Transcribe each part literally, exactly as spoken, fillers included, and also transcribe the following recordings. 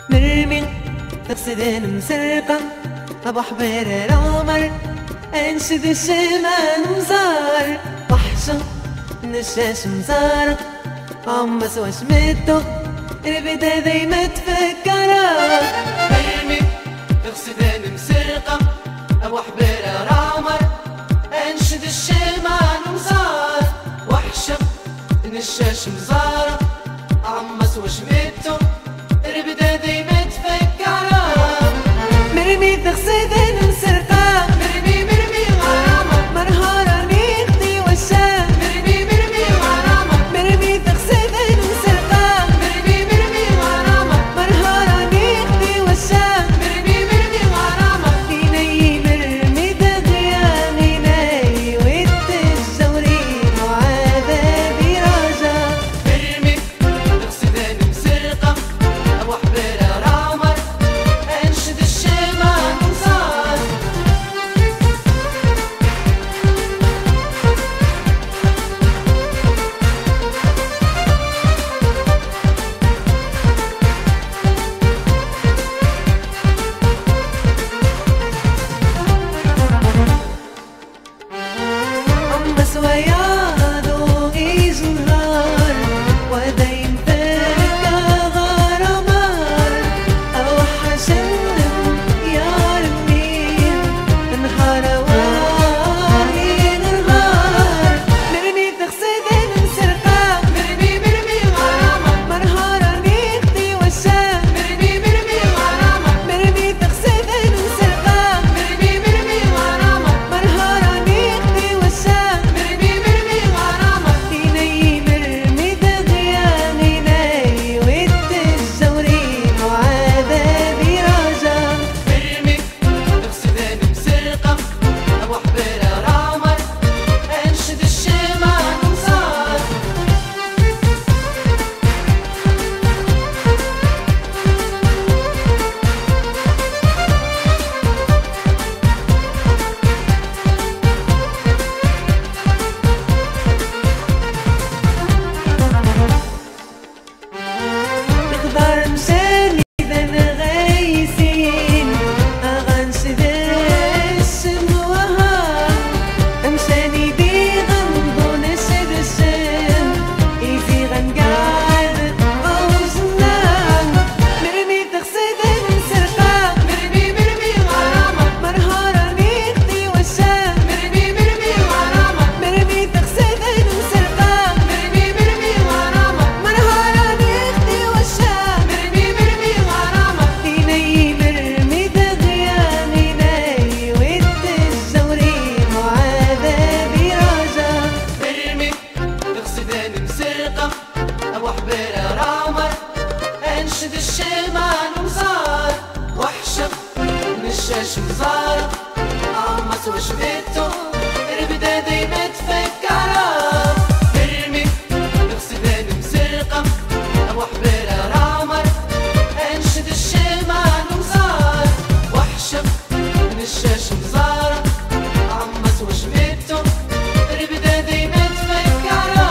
مرمي تقصدين مسرقة أبو حبير العمر أنشد الشمال مزار وحشة نشاش مزارة عمس وشمته البدا دايما تفكرة مرمي تقصدين مسرقة أبو حبير العمر أنشد الشمال مزار وحشة نشاش مزارة عمس وشمته البدا دايما تفكرة مرمي تقصدين مسرقة مرمي مرمي غرامة مرهارة نيختي والشام مرمي مرمي غرامة مرمي تقصدين مسرقة مرمي مرمي غرامة مرهارة نيختي والشام مرمي مرمي غرامة ديني مرمي دغيا غناي والتجورين وعذابي رجا مرمي تقصدين مسرقة أبو حبير العمر أنشد الشمال مزار عمس وياضو يزهر ودايم تلك غرامار أو حسن يا رمين انهار واني نهار مرمي تقصدين مسرقة مرمي مرمي غرامة مرهارة نيختي والشام مرمي مرمي غرامة مرمي تقصدين مسرقة مرمي مرمي غرامة مرهارة نيختي والشام مرمي مرمي غرامة ديني مرمي دغيا غناي والتجورين وعذابي رجا مرمي تقصدين مسرقة أبو حبير العمر أنشد الشمال مزار نقدر مشاني ذا غايسين أغنشد الشم وها مشاني دي غنضو نشد الشم إيزي غنقعد أو جنان مرمي تقصدين مسرقة مرمي مرمي غرامة مرهارة نيختي والشام مرمي مرمي غرامة مرمي تقصدين مسرقة مرمي مرمي غرامة مرهارة نيختي والشام مرمي مرمي غرامة ديني مرمي دغيا غناي والتجورين وعذابي رجا مرمي تقصدين مسرقة أبو حبير العمر أنشد الشمال مزار وحشة نشاش مزارة عمس وشمته البدا دايما تفكرة مرمي تقصدين مسرقة أبو حبير العمر أنشد الشمال مزار وحشة نشاش مزارة عمس وشمته البدا دايما تفكرة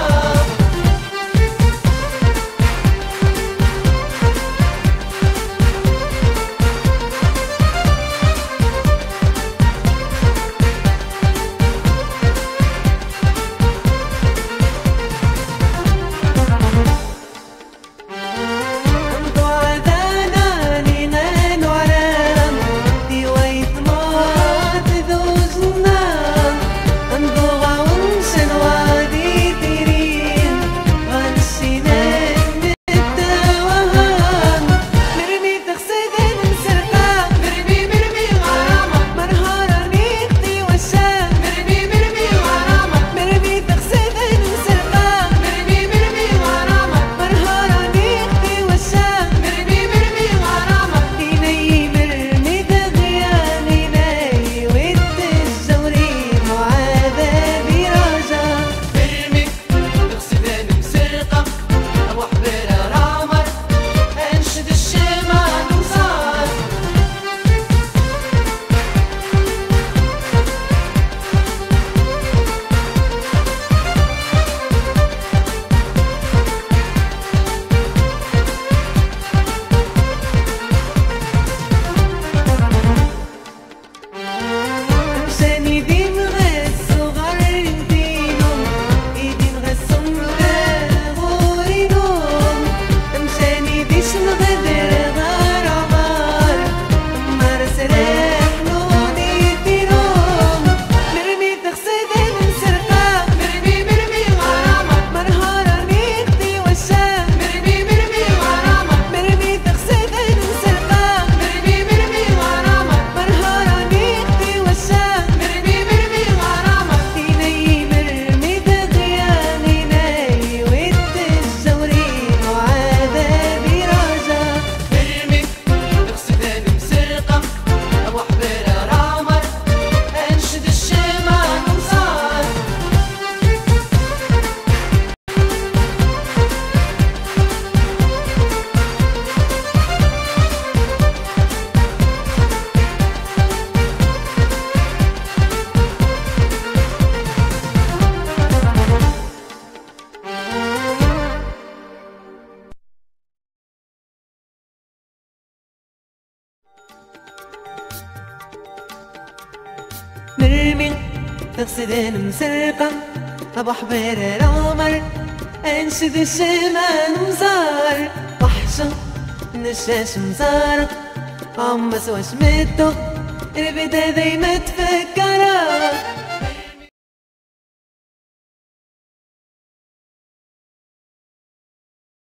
برمي تغسدان مسرقة أبو حبير العمر أنشد الشمان مزار وحشة نشاش مزارة عم سواش متو البدا دايما تفكرك